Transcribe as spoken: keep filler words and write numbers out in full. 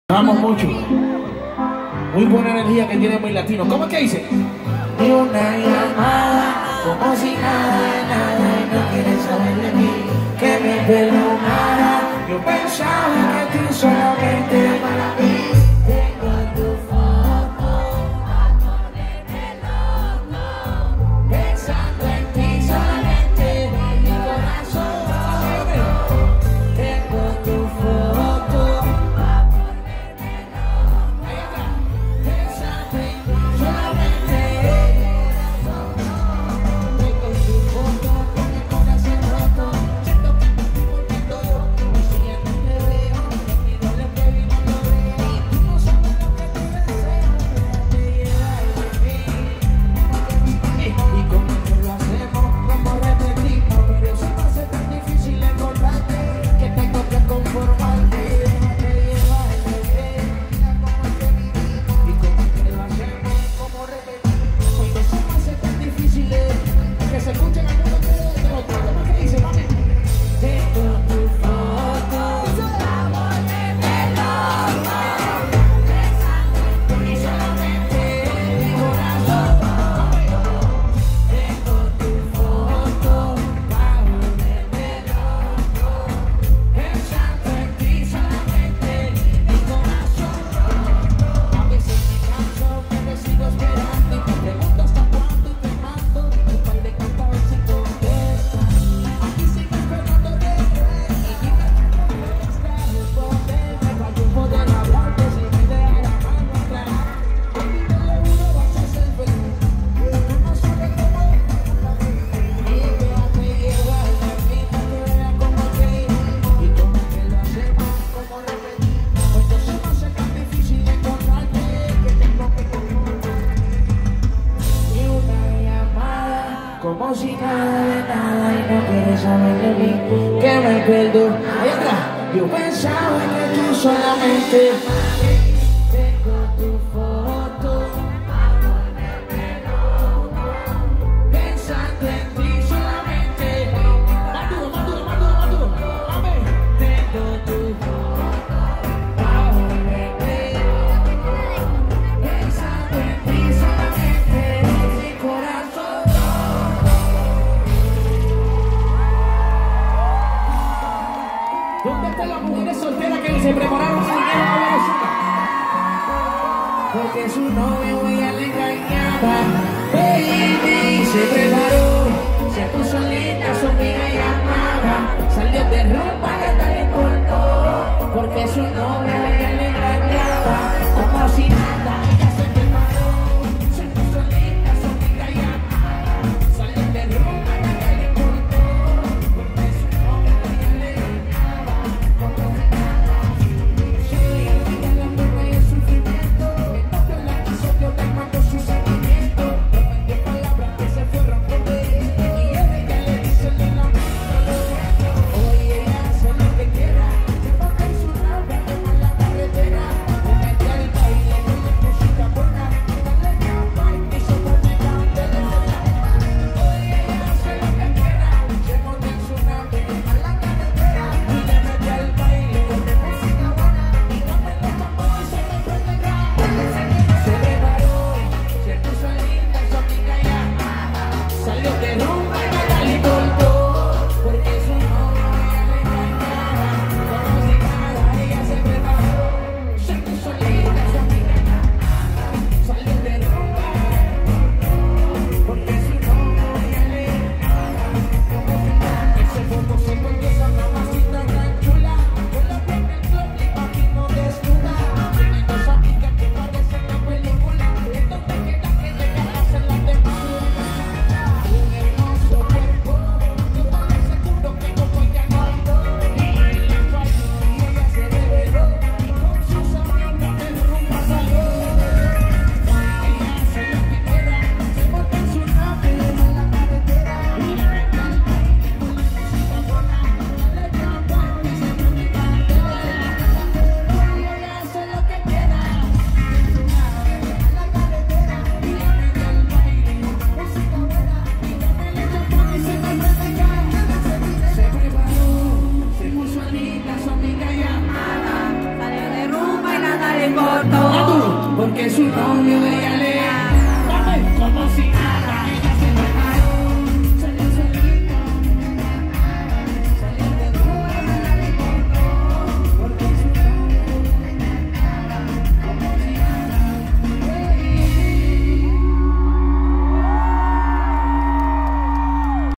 Amamos mucho. Muy buena energía que tiene muy latino. ¿Cómo es que dice? Y una llamada, como si nada de nada, y no quieres saber de mí, que me perdonara. Yo pensaba que tú solamente para mí. Tengo tu foto, a ponerme loco, pensando en ti solamente, mi corazón. Tengo tu foto, a ponerme loco, pensando en ti solamente. Tengo tu foto con el corazón roto, siento que me estoy volviendo loco. Si ya no te veo, ni no le veo y no lo veo. Y tú no sabes lo que te deseo, te llevas de mí. Y como que lo hacemos, como repetimos, pero si no hace tan difícil encontrarte, que tengo que conformarte. Te llevas de mí. Y como que lo hacemos, como repetimos, pero si no hace tan difícil que se escuchen al mundo entero de los todos más que dice, mami. Tengo tu foto, amor de melón, pensando en ti solamente, mi corazón. Tengo tu foto, amor de melón, pensando en ti solamente, mi corazón. A veces me canso, pero sigo esperando y me pregunto hasta cuándo y te mando un par de cartas y contesta. Aquí sigo esperando de y dime que no me gusta responderme para yo poder hablarte si me dejas la mano atrás. Baby, te lo juro, vas a ser feliz. Tú no sabes cómo y déjate llevar de mí, no te veas como que y como que lo hacemos, como repetir. Pues no se me hace tan difícil encontrarte que tengo que conformar. Y una llamada, como si nada de nada, y no quieres saber de mí, que me perdone. Ahí atrás, yo pensaba que tú solamente. Tengo tu foto, a ponerme loco, pensando en ti solamente. Más duro, más duro, más duro, más duro. Amén. Tengo tu foto, a ponerme loco, pensando en ti solamente, mi corazón. ¿Dónde están las mujeres solteras que se prepararon su dinero para la azúcar? Porque su novio ella le engañaba, baby, se preparó, se puso linda, su amiga llamaba, salió de rumba que hasta le cortó, porque su novio ella le engañaba, como si nada, ella se preparó, se puso linda, su amiga llamaba, salió de rumba que hasta le cortó, porque su novio ella le engañaba, como si nada, se olvida la pena y el sufrimiento. Yo te mando su sentimiento, no me palabras que se fue rompiendo y ella le dice en la mente, oye, ella tengo todo, porque su novio ella le dame como si